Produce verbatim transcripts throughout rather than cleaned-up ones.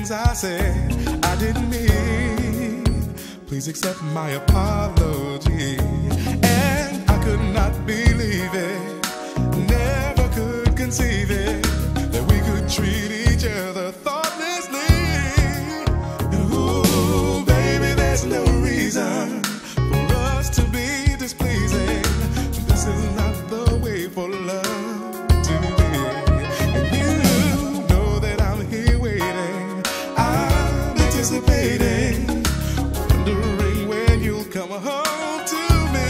things I said I didn't mean. Please accept my apology. And I could not believe it, never could conceive it, that we could treat each other thoughtlessly. And ooh, baby, there's no reason for us to be displeasing. This is not the way for love to be. And you know that I'm here waiting, I'm anticipating, wondering when you'll come home to me.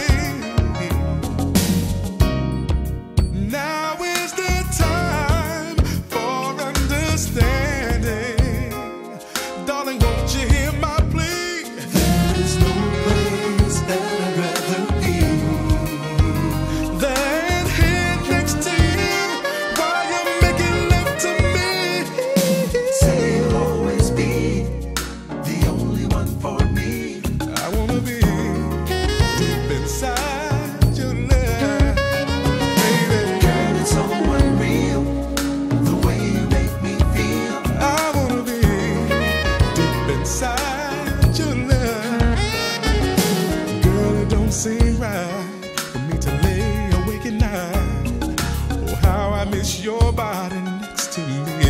Now is the time for understanding. Darling, won't you hear my plea? There is no place that I'd rather be than here next to you while you're making love to me. Say you'll always be the only one for me. I wanna be deep inside your love, baby. Girl, it's so unreal the way you make me feel. I wanna be deep inside your love. Girl, it don't seem right for me to lay awake at night. Oh, how I miss your body next to me.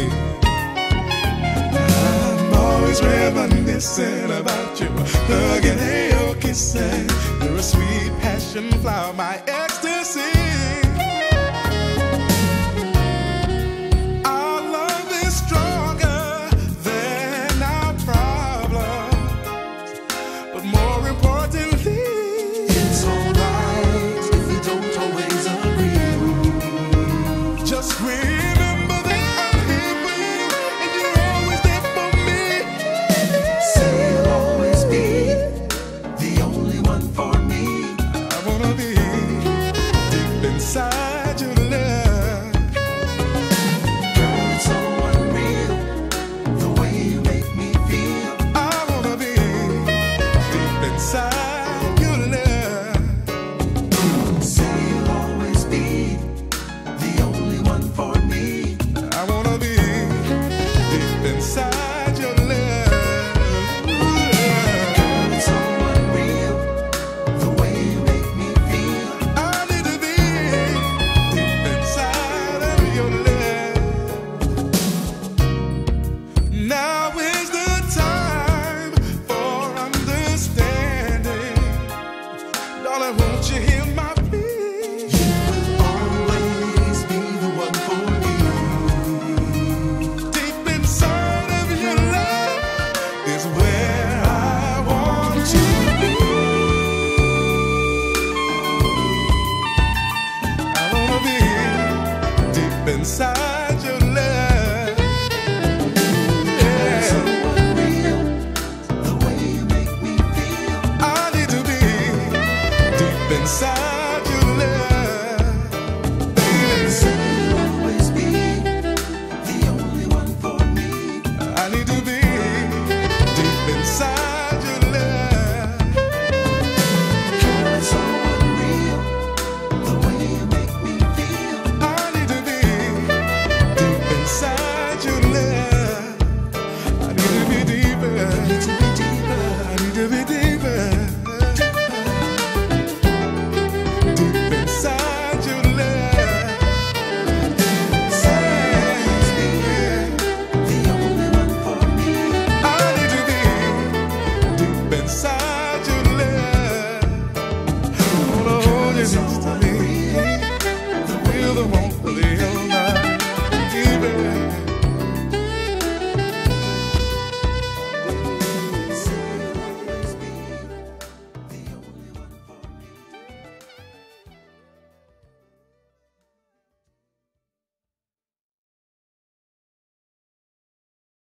I'm always reminiscing about you, hugging and your kissing. You're a sweet passion flower, my ecstasy.